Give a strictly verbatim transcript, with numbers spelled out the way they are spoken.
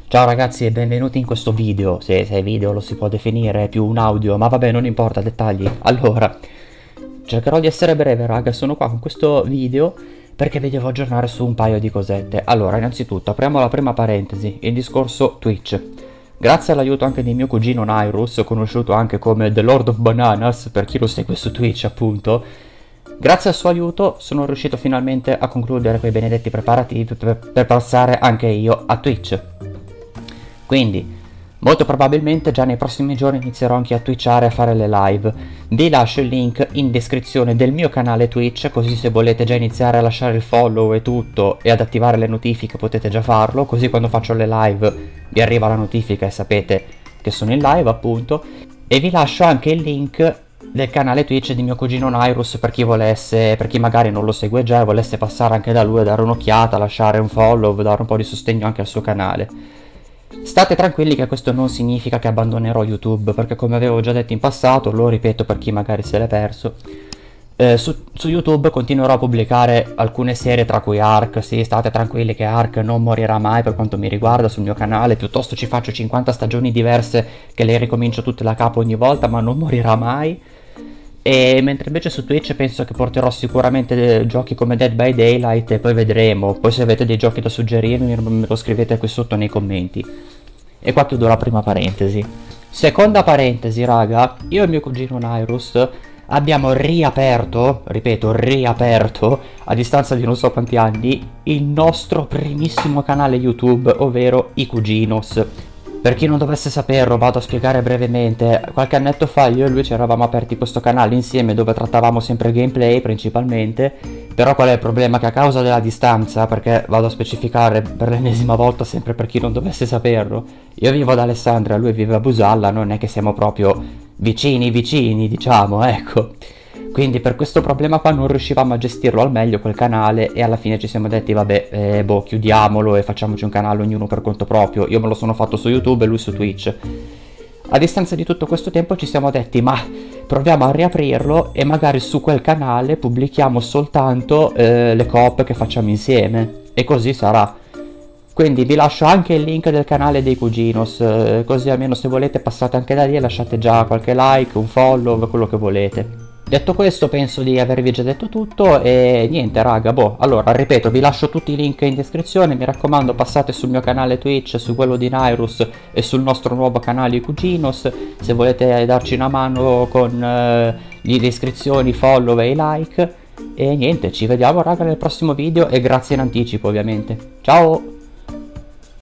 Ciao ragazzi e benvenuti in questo video, se, se video lo si può definire, è più un audio, ma vabbè non importa, dettagli. Allora, cercherò di essere breve raga, sono qua con questo video perché vi devo aggiornare su un paio di cosette. Allora, innanzitutto apriamo la prima parentesi, il discorso Twitch. Grazie all'aiuto anche di mio cugino Nairus, conosciuto anche come The Lord of Bananas, per chi lo segue su Twitch appunto, grazie al suo aiuto sono riuscito finalmente a concludere quei benedetti preparativi per, per passare anche io a Twitch. Quindi, molto probabilmente già nei prossimi giorni inizierò anche a twitchare e a fare le live. Vi lascio il link in descrizione del mio canale Twitch, così se volete già iniziare a lasciare il follow e tutto e ad attivare le notifiche potete già farlo, così quando faccio le live vi arriva la notifica e sapete che sono in live appunto. E vi lascio anche il link del canale Twitch di mio cugino Nairus per chi volesse, per chi magari non lo segue già e volesse passare anche da lui a dare un'occhiata, lasciare un follow, dare un po' di sostegno anche al suo canale. State tranquilli che questo non significa che abbandonerò YouTube, perché come avevo già detto in passato, lo ripeto per chi magari se l'è perso, eh, su, su YouTube continuerò a pubblicare alcune serie tra cui Ark. Sì, state tranquilli che Ark non morirà mai per quanto mi riguarda sul mio canale, piuttosto ci faccio cinquanta stagioni diverse che le ricomincio tutte da capo ogni volta, ma non morirà mai. E mentre invece su Twitch penso che porterò sicuramente giochi come Dead by Daylight e poi vedremo. Poi se avete dei giochi da suggerirmi me lo scrivete qui sotto nei commenti. E qua chiudo la prima parentesi. Seconda parentesi raga, io e mio cugino Nairus abbiamo riaperto, ripeto riaperto, a distanza di non so quanti anni, il nostro primissimo canale YouTube, ovvero I Cuginos. Per chi non dovesse saperlo, vado a spiegare brevemente. Qualche annetto fa io e lui ci eravamo aperti questo canale insieme dove trattavamo sempre gameplay principalmente. Però qual è il problema? Che a causa della distanza, perché vado a specificare per l'ennesima volta sempre per chi non dovesse saperlo, io vivo ad Alessandria, lui vive a Busalla, non è che siamo proprio vicini vicini diciamo, ecco. Quindi per questo problema qua non riuscivamo a gestirlo al meglio quel canale e alla fine ci siamo detti vabbè, eh, boh, chiudiamolo e facciamoci un canale ognuno per conto proprio. Io me lo sono fatto su YouTube e lui su Twitch. A distanza di tutto questo tempo ci siamo detti ma proviamo a riaprirlo e magari su quel canale pubblichiamo soltanto eh, le coop che facciamo insieme e così sarà. Quindi vi lascio anche il link del canale dei Cuginos, eh, così almeno se volete passate anche da lì e lasciate già qualche like, un follow, quello che volete. Detto questo penso di avervi già detto tutto e niente raga, boh, allora ripeto, vi lascio tutti i link in descrizione, mi raccomando passate sul mio canale Twitch, su quello di Nairus e sul nostro nuovo canale I Cuginos, se volete darci una mano con eh, le iscrizioni, follow e i like. E niente, ci vediamo raga nel prossimo video e grazie in anticipo ovviamente. Ciao!